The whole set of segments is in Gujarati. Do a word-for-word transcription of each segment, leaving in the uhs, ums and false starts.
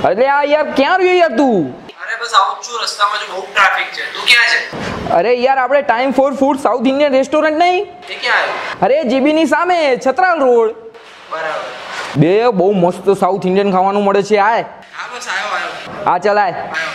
અરે આ યાર ક્યાં રહ્યો યાર તું? અરે બસ આવું છું, રસ્તામાં જો બહુ ટ્રાફિક છે. તું ક્યાં છે? અરે યાર આપણે time for food South Indian restaurant નહીં? એ ક્યાં આવ્યું? અરે જીબી ની સામે છત્રાલ રોડ. બરાબર. બે બહુ મસ્ત સાઉથ ઇન્ડિયન ખાવાનું મળે છે. આય હા બસ આવ્યો આવ્યો. આ ચલાય. આવ્યો.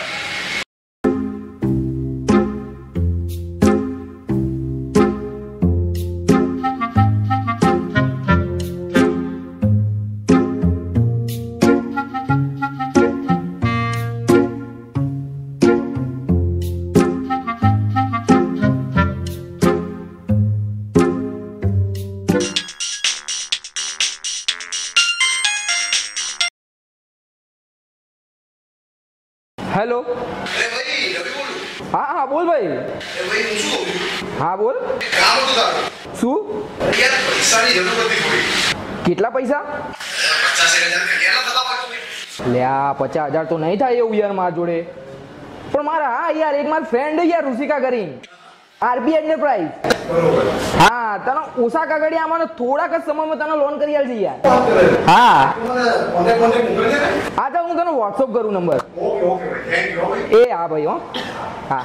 હેલો. અરે ભાઈ રવિ બોલું. હા હા બોલ ભાઈ. અરે ભાઈ હું શું કહું? હા બોલ. કામ હતું તારું. શું? યાર પૈસાની જરૂર હતી થોડી. કેટલા પૈસા? પચાસ હજાર કેટલા થતા પાછું? લે આ પચાસ હજાર તો નહીં થાય એવું યાર મારા જોડે. પણ મારા હા યાર એક મારા ફ્રેન્ડ યાર ઋષિકા કરીને આરબી એન્ટરપ્રાઇઝ. બરોબર. હા તને ઓછા કાગળિયા આમાં થોડાક જ સમયમાં તને લોન કરી આલજે યાર. હા મને કોન્ટેક્ટ કોન્ટેક્ટ મોકલી દે ને. હા તો હું તને વોટ્સઅપ કરું નંબર. ઓકે ઓકે ભાઈ થેન્ક યુ ભાઈ. એ હા ભાઈ હો. હા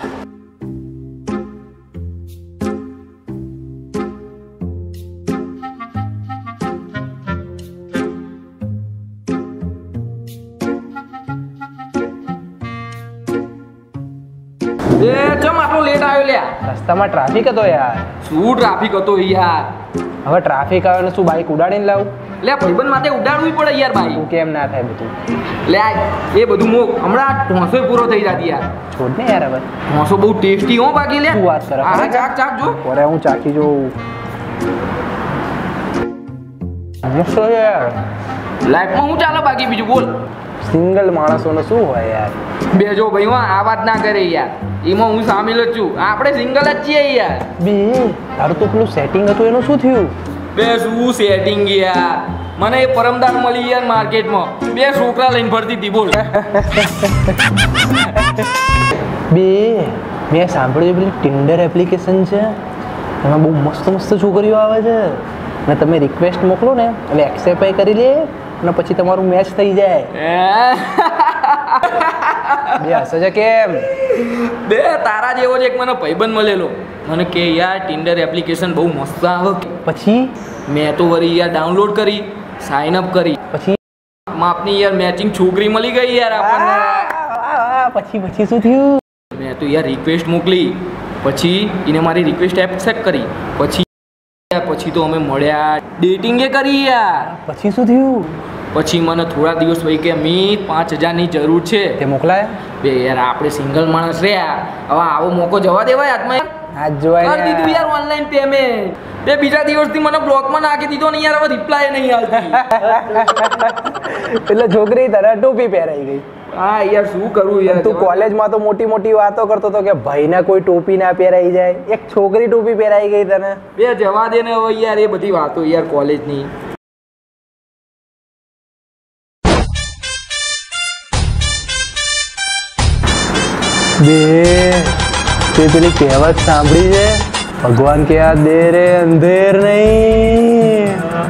એ ચમ આટલો લેટ આવ્યો લ્યા? રસ્તામાં ટ્રાફિક હતો યાર. શું ટ્રાફિક હતો યાર? હવે ટ્રાફિક આવે ને શું બાઈક ઉડાડીને લાવું? લે ભાઈબંધ માટે ઉડાડવું પડે યાર ભાઈ. તું કેમ ના થાય બધું? લે એ બધું મોક હમણાં ઢોસો પૂરો થઈ જતી યાર. છોડ ને યાર હવે. ઢોસો બહુ ટેસ્ટી હો બાકી લે. શું વાત કરે? હા ચાક ચાક જો. ઓરે હું ચાખી જોઉં. મસ્ત છે યાર. લાઈફમાં હું ચાલે બાકી બીજું બોલ. સિંગલ માણસોનો શું હોય યાર? બેજો ભાઈ હા આ વાત ના કરે યાર. એમાં હું સામેલ જ છું. આપણે સિંગલ જ છીએ યાર. બે તારું તો પેલું સેટિંગ હતું એનું શું થયું? બે શું સેટિંગ યાર? મને એ પરમદાર મળી યાર માર્કેટમાં. બે છોકરા લઈને ફરતી હતી બોલ. બે મેં સાંભળ્યું પેલી ટિન્ડર એપ્લિકેશન છે એમાં બહુ મસ્ત મસ્ત છોકરીઓ આવે છે ને તમે રિક્વેસ્ટ મોકલો ને એટલે એક્સેપ્ટ કરી લે અને પછી તમારું મેચ થઈ જાય. બે હસે છે કેમ? બે તારા જેવો જ એક મને ભાઈબંધ મળેલો મને કે યાર ટિન્ડર એપ્લિકેશન બહુ મસ્ત આવે. પછી મેં તો વળી યાર ડાઉનલોડ કરી સાઇન અપ કરી પછી માપની યાર મેચિંગ છોકરી મળી ગઈ યાર આપણને. પછી પછી શું થયું? મેં તો યાર રિક્વેસ્ટ મોકલી પછી એને મારી રિક્વેસ્ટ એક્સેપ્ટ કરી પછી પછી તો અમે મળ્યા ડેટિંગે કરી યાર. પછી શું થયું? પછી મને થોડા દિવસ પછી કે મી પાંચ હજારની જરૂર છે. તે મોકલાય? બે યાર આપણે સિંગલ માણસ રહ્યા હવે આવો મોકો જવા દેવાય હાથમાં. આજ જોવાય કરી દીધું યાર ઓનલાઈન પેમેન્ટ. બે બીજા દિવસથી મને બ્લોકમાં નાખી દીધો ને યાર હવે રિપ્લાય નહીં આવતી. એટલે છોકરી તને ટોપી પહેરાઈ ગઈ. હા યાર શું કરું યાર. તું કોલેજમાં તો મોટી મોટી વાતો કરતો હતો કે ભાઈને કોઈ ટોપી ના પહેરાઈ જાય, એક છોકરી ટોપી પહેરાઈ ગઈ તને. બે જવા દે ને હવે યાર એ બધી વાતો યાર કોલેજની. બે તે પેલી કહેવત સાંભળી છે ભગવાન કે આ દે રે અંધેર નહીં?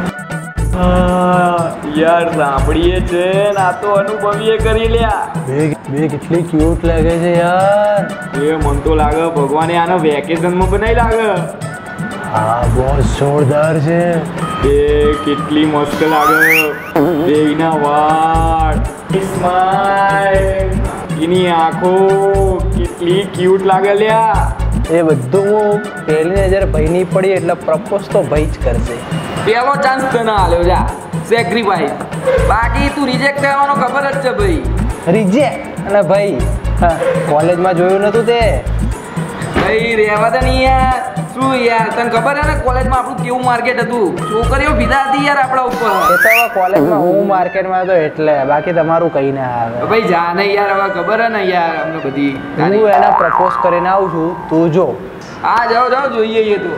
યાર સાંભળીએ છે ને આ તો અનુભવીએ કરી લ્યા. બે બે કેટલી ક્યુટ લાગે છે યાર. એ મન તો લાગે ભગવાને આનો વેકેશનમાં બનાવી લાગે. હા બહુ જોરદાર છે. એ કેટલી મસ્ત લાગે. બેયના વાળ, સ્માઈલ, એની આંખો કેટલી ક્યુટ લાગે લ્યા. એ બધું હું પહેલી નજર ભાઈની પડી એટલે પ્રપોઝ તો ભાઈ જ કરશે. પહેલો ચાન્સ તને આલ્યો જા સેક્રિફાઈસ. બાકી તું રિજેક્ટ કરવાનો ખબર જ છે ભાઈ. રિજેક્ટ અને ભાઈ હા કોલેજમાં જોયું નતું તે? ભાઈ રહેવા દે નહીં યાર. શું યાર તને ખબર હે ને કોલેજમાં આપણું કેવું માર્કેટ હતું? છોકરીઓ ભીધા હતી યાર આપણા ઉપર. એ તો હવે કોલેજમાં હું માર્કેટમાં હતો એટલે બાકી તમારું કઈ ના આવે. ભાઈ જા ને યાર હવે ખબર હે ને યાર અમને બધી. હું એને પ્રપોઝ કરીને આવું છું તું જો. હા જાઓ જાઓ જોઈએ એ તો.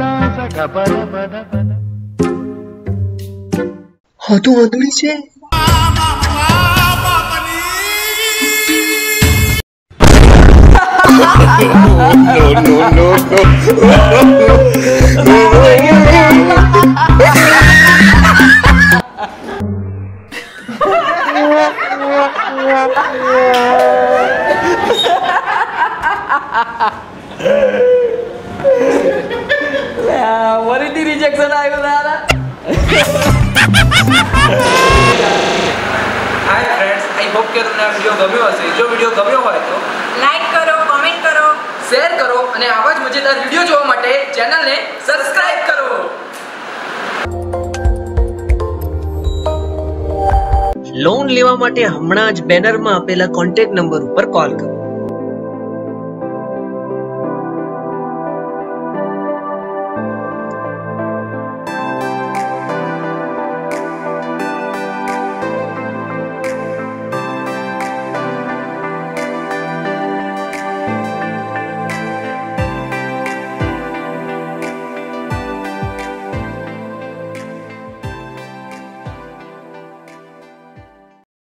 હતું વાંદડી છે. ફરીથી રિજેક્શન આવ્યું દાદા. હાય ફ્રેન્ડ્સ, આઈ હોપ કે તમને આ વિડીયો ગમ્યો હશે. જો વિડીયો ગમ્યો હોય તો લાઈક કરો, કોમેન્ટ કરો, શેર કરો અને આવા જ મજેદાર વિડીયો જોવા માટે ચેનલને સબસ્ક્રાઇબ કરો. લોન લેવા માટે હમણાં જ બેનરમાં આપેલા કોન્ટેક્ટ નંબર ઉપર કોલ કરો.